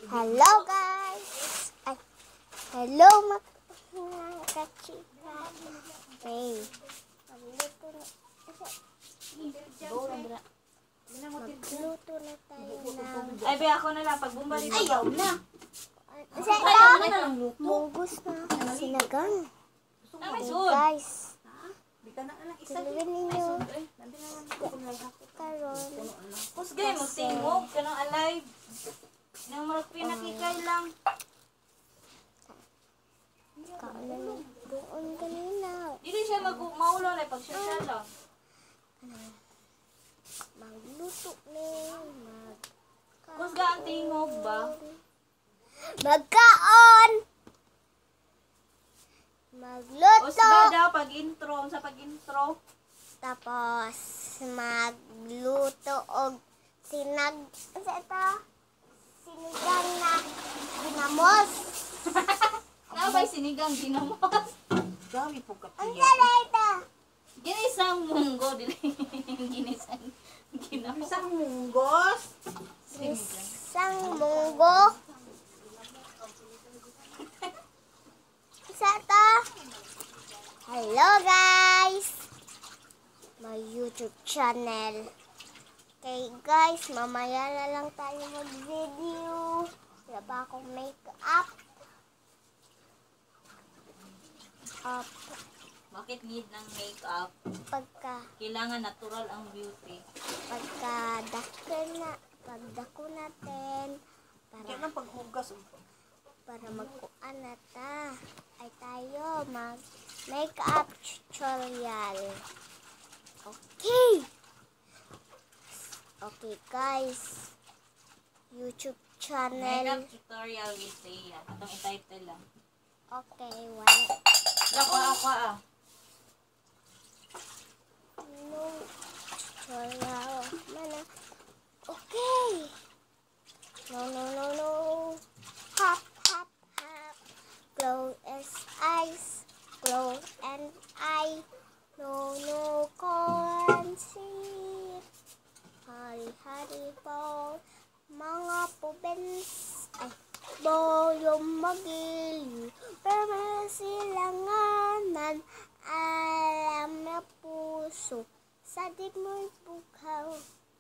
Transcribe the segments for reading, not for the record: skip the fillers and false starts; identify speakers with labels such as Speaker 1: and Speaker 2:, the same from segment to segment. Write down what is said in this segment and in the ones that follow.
Speaker 1: Hello guys! Ay, hello mga kachika. Hey, magluto na. Magluto na tayo ng...
Speaker 2: Ay, be, ako na lang. Pag bumalik, ayaw na.
Speaker 1: Sa ito, munggus na sinagang. Guys, tulungin ninyo. Karon.
Speaker 2: Kusgay mo, tingog. Kanang alive. Nang marag pinakikay lang.
Speaker 1: Kaalan doon kanina.
Speaker 2: Hindi siya maulo na pag siya lang.
Speaker 1: Magluto na.
Speaker 2: Kusga ang tingog ba?
Speaker 1: Magkaon! Magluto!
Speaker 2: Kusga daw pag intro. Sa pag intro.
Speaker 1: Tapos, magluto og sinigang na ginamos.
Speaker 2: Ano ba'y sinigang ginamos?
Speaker 3: Gawi po ka
Speaker 1: Ang
Speaker 3: piya.
Speaker 1: gala ito.
Speaker 2: Ginisang munggo. Ginisang ginamos.
Speaker 3: Isang munggos.
Speaker 1: Isang munggo. Isa to. Hello guys! My YouTube channel. Okay guys, mamaya na lang tayo mag-video. Wala pa akong make-up.
Speaker 2: Bakit need ng makeup? Kailangan natural ang beauty.
Speaker 1: Pagdako natin
Speaker 3: Yan ang paghugas.
Speaker 1: para magkuan na ta ay tayo mag makeup tutorial. Okay guys, YouTube channel.
Speaker 2: Makeup tutorial with Thea. Atong i-title lang.
Speaker 1: Okay, wala.
Speaker 2: Ako ah.
Speaker 1: No tutorial. Mana? Okay. No. Hop. Close eyes. Close and eye. No, conceit. Hari-hari po. Mga pubens. Ay, boyong magiliw. Pero silanganan. Alam na puso. Sadig mo'y bughaw.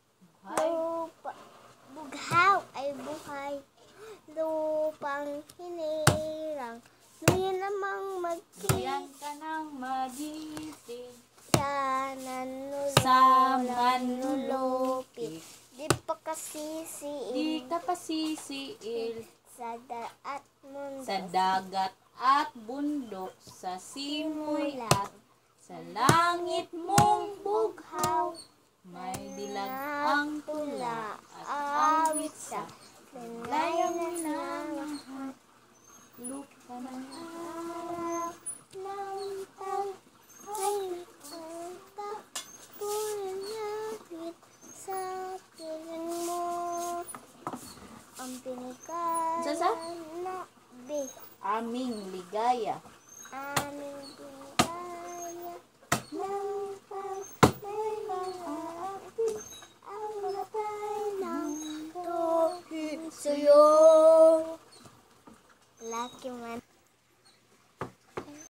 Speaker 1: Bughaw ay buhay. Lupang hinirang. Nuyan namang
Speaker 2: Yan ka ng magising.
Speaker 1: sa manulupit. Di pa kasisiin
Speaker 2: Di ka pasisiil
Speaker 1: sa daat mundo.
Speaker 2: sa dagat at bundok, sa simoy at sa langit mong bughaw. May dilag ang tula at awit sa layang ng lupa ng
Speaker 1: araw ng tao ay nakita punyakit sa piling mo. Ang pinikalan
Speaker 2: Sasa?
Speaker 1: na
Speaker 2: aming ligaya.